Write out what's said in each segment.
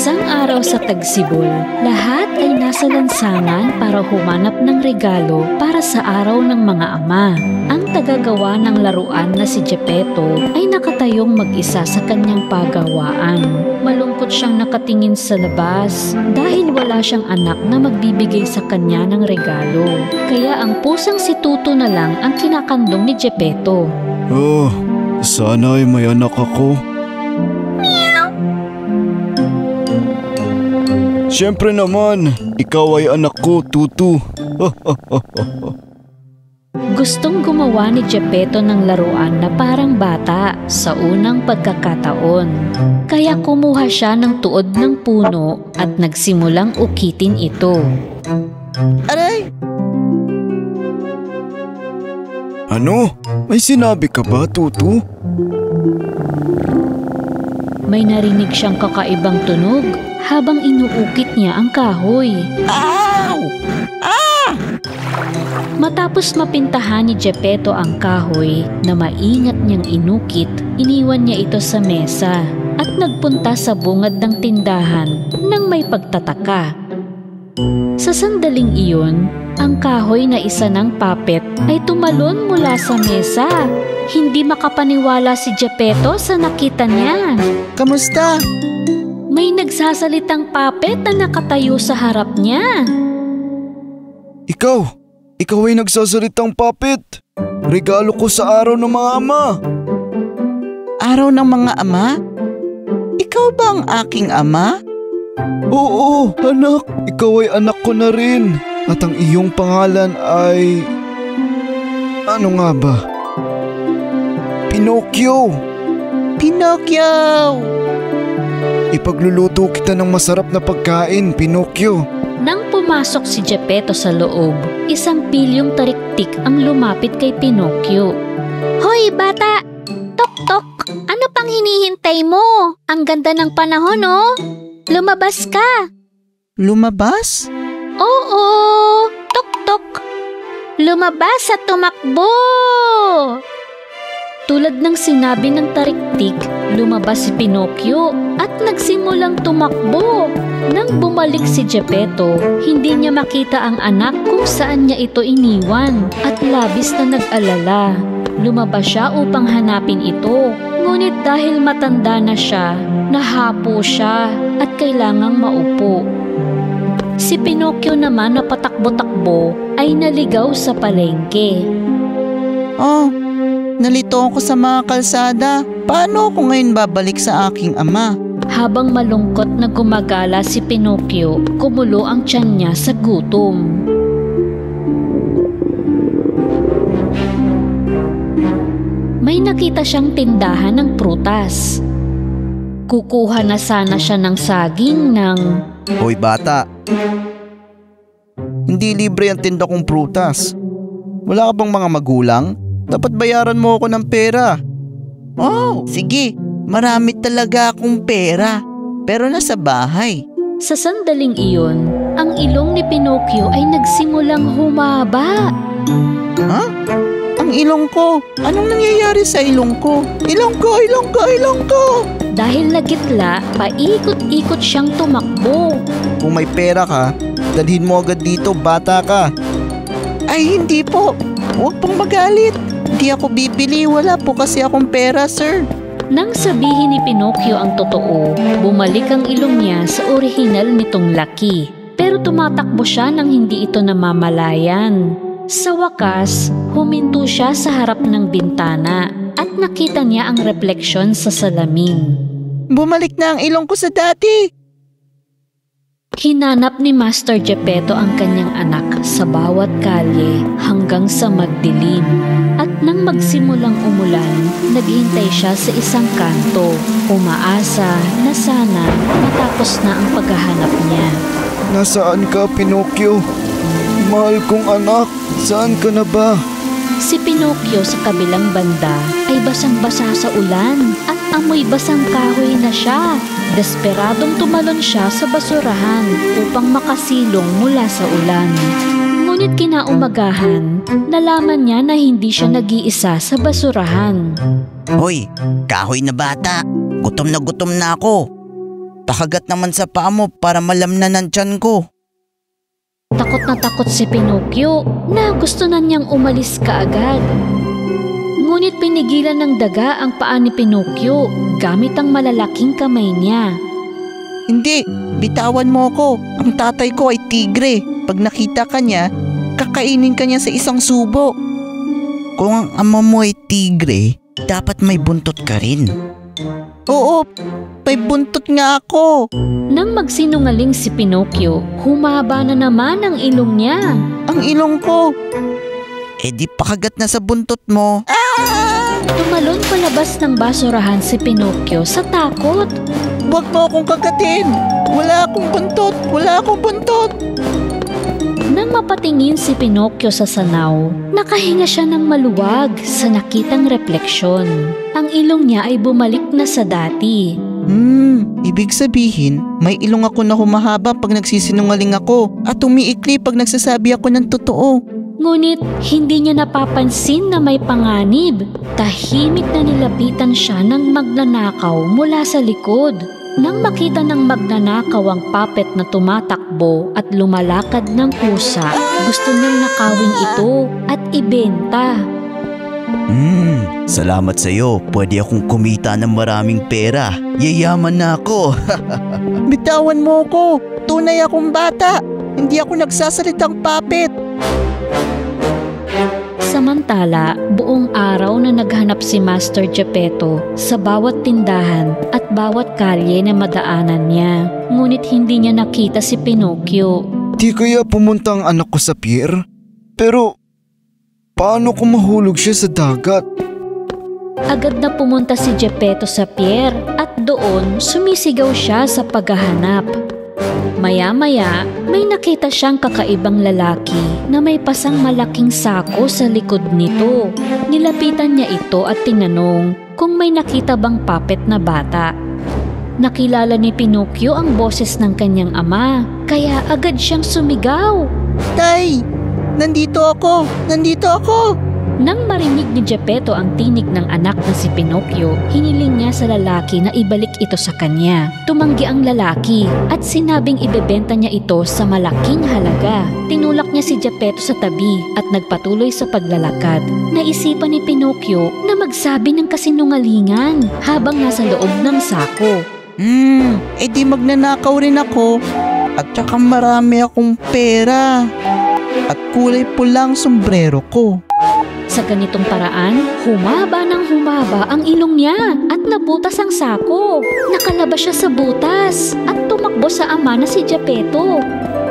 Isang araw sa Tagsibol, lahat ay nasa lansangan para humanap ng regalo para sa araw ng mga ama. Ang tagagawa ng laruan na si Geppetto ay nakatayong mag-isa sa kanyang pagawaan. Malungkot siyang nakatingin sa labas dahil wala siyang anak na magbibigay sa kanya ng regalo. Kaya ang pusang si Tuto na lang ang kinakandong ni Geppetto. Oh, sana ay may anak ako. Siyempre naman, ikaw ay anak ko, Tutu. Gustong gumawa ni Geppetto ng laruan na parang bata sa unang pagkakataon. Kaya kumuha siya ng tuod ng puno at nagsimulang ukitin ito. Aray! Ano? May sinabi ka ba, Tutu? May narinig siyang kakaibang tunog habang inuukit niya ang kahoy. Ow! Ah! Matapos mapintahan ni Geppetto ang kahoy na maingat niyang inukit, iniwan niya ito sa mesa at nagpunta sa bungad ng tindahan nang may pagtataka. Sa sandaling iyon, ang kahoy na isa ng puppet ay tumalon mula sa mesa. Hindi makapaniwala si Geppetto sa nakita niya. Kamusta? May nagsasalitang puppet na nakatayo sa harap niya. Ikaw ay nagsasalitang puppet. Regalo ko sa araw ng mga ama. Araw ng mga ama? Ikaw ba ang aking ama? Oo, anak. Ikaw ay anak ko na rin. At ang iyong pangalan ay... ano nga ba? Pinocchio! Pinocchio! Ipagluluto kita ng masarap na pagkain, Pinocchio. Nang pumasok si Geppetto sa loob, isang pilyong tariktik ang lumapit kay Pinocchio. Hoy bata! Tok-tok! Ano pang hinihintay mo? Ang ganda ng panahon, oh! Lumabas ka! Lumabas? Oo! Tok-tok! Lumabas at tumakbo! Tulad ng sinabi ng tariktik, lumabas si Pinocchio at nagsimulang tumakbo. Nang bumalik si Geppetto, hindi niya makita ang anak kung saan niya ito iniwan at labis na nag-alala. Lumabas siya upang hanapin ito, ngunit dahil matanda na siya, nahapo siya at kailangang maupo. Si Pinocchio naman na patakbo-takbo ay naligaw sa palengke. Oh, nalito ako sa mga kalsada. Paano ako ngayon babalik sa aking ama? Habang malungkot na gumagala si Pinocchio, kumulo ang tiyan niya sa gutom. May nakita siyang tindahan ng prutas. Kukuha na sana siya ng saging ng... Hoy bata, hindi libre ang tinda kong prutas. Wala ka bang mga magulang? Dapat bayaran mo ako ng pera. Oh, sige, marami talaga akong pera, pero nasa bahay. Sa sandaling iyon, ang ilong ni Pinocchio ay nagsimulang humaba. Ha? Ang ilong ko? Anong nangyayari sa ilong ko? Ilong ko, ilong ko, ilong ko! Dahil nagitla, paikot-ikot siyang tumakbo. Kung may pera ka, dalhin mo agad dito, bata ka. Ay hindi po, huwag pong magalit. Hindi ako bibili, wala po kasi akong pera, sir. Nang sabihin ni Pinocchio ang totoo, bumalik ang ilong niya sa orihinal nitong laki. Pero tumatakbo siya nang hindi ito namamalayan. Sa wakas, huminto siya sa harap ng bintana at nakita niya ang refleksyon sa salamin. Bumalik na ang ilong ko sa dati. Hinanap ni Master Geppetto ang kanyang anak sa bawat kalye hanggang sa magdilim. At nang magsimulang umulan, naghintay siya sa isang kanto, umaasa na sana matapos na ang paghahanap niya. Nasaan ka, Pinocchio? Mahal kong anak, saan ka na ba? Si Pinocchio sa kabilang banda ay basang-basa sa ulan at amoy basang kahoy na siya. Desperadong tumalon siya sa basurahan upang makasilong mula sa ulan. Ngunit kinaumagahan, nalaman niya na hindi siya nag-iisa sa basurahan. Hoy, kahoy na bata, gutom na ako. pakagat naman sa paa mo para malamnan ng tiyan ko. Takot na takot si Pinocchio na gusto na niyang umalis kaagad. Ngunit pinigilan ng daga ang paa ni Pinocchio gamit ang malalaking kamay niya. Hindi, bitawan mo ko. Ang tatay ko ay tigre. Pag nakita ka niya, kakainin ka niya sa isang subo. Kung ang ama mo ay tigre, dapat may buntot ka rin. Oo, may buntot nga ako. Nang magsinungaling si Pinocchio, humaba na naman ang ilong niya. Ang ilong ko. Eh di pakagat na sa buntot mo. Tumalon palabas ng basurahan si Pinocchio sa takot. Huwag mo akong kagatin. Wala akong buntot. Wala akong buntot. Nang mapatingin si Pinocchio sa sanaw, nakahinga siya ng maluwag sa nakitang refleksyon. Ang ilong niya ay bumalik na sa dati. Ibig sabihin, may ilong ako na humahaba pag nagsisinungaling ako at umiikli pag nagsasabi ako ng totoo. Ngunit hindi niya napapansin na may panganib. Tahimik na nilapitan siya ng magnanakaw mula sa likod. Nang makita ng magnanakaw ang puppet na tumatakbo at lumalakad ng kusa, gusto niyang nakawin ito at ibenta. Salamat sa iyo. Pwede akong kumita ng maraming pera. Yayaman na ako. Bitawan mo ko. Tunay akong bata. Hindi ako nagsasalitang puppet. Samantala, buong araw na naghanap si Master Geppetto sa bawat tindahan at bawat kalye na madaanan niya. Ngunit hindi niya nakita si Pinocchio. Di kaya pumunta ang anak ko sa pier? Pero paano kung mahulog siya sa dagat? Agad na pumunta si Geppetto sa pier at doon sumisigaw siya sa paghahanap. Maya-maya, may nakita siyang kakaibang lalaki na may pasang malaking sako sa likod nito. Nilapitan niya ito at tinanong kung may nakita bang puppet na bata. Nakilala ni Pinocchio ang boses ng kanyang ama, kaya agad siyang sumigaw. Tay! Nandito ako! Nandito ako! Nang marinig ni Geppetto ang tinig ng anak na si Pinocchio, hiniling niya sa lalaki na ibalik ito sa kanya. Tumanggi ang lalaki at sinabing ibebenta niya ito sa malaking halaga. Tinulak niya si Geppetto sa tabi at nagpatuloy sa paglalakad. Naisipan ni Pinocchio na magsabi ng kasinungalingan habang nasa loob ng sako. Di magnanakaw rin ako at saka marami akong pera at kulay pulang sombrero ko. Sa ganitong paraan, humaba ang ilong niya at nabutas ang sako. Nakalabas siya sa butas at tumakbo sa ama na si Geppetto.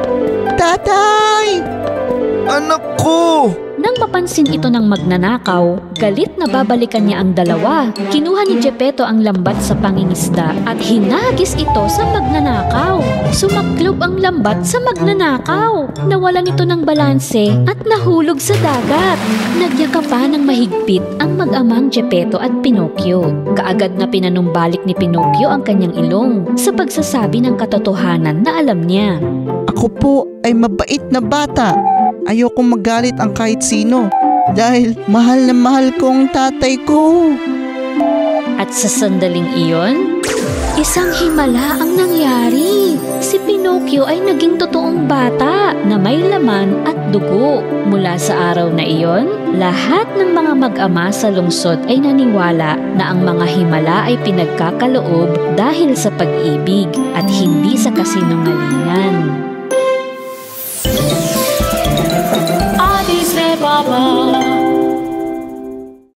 Tatay! Anak ko! Nang mapansin ito ng magnanakaw, galit na babalikan niya ang dalawa. Kinuha ni Geppetto ang lambat sa pangingisda at hinagis ito sa magnanakaw. Sumaklob ang lambat sa magnanakaw. Nawalan ito ng balanse at nahulog sa dagat. Nagyakapan ng mahigpit ang mag-amang Geppetto at Pinocchio. Kaagad na pinanumbalik ni Pinocchio ang kanyang ilong sa pagsasabi ng katotohanan na alam niya. Ako po ay mabait na bata. Ayokong magalit ang kahit sino dahil mahal na mahal ko ang tatay ko. At sa sandaling iyon, isang himala ang nangyari. Si Pinocchio ay naging totoong bata na may laman at dugo. Mula sa araw na iyon, lahat ng mga mag-ama sa lungsod ay naniwala na ang mga himala ay pinagkakaloob dahil sa pag-ibig at hindi sa kasinungalingan.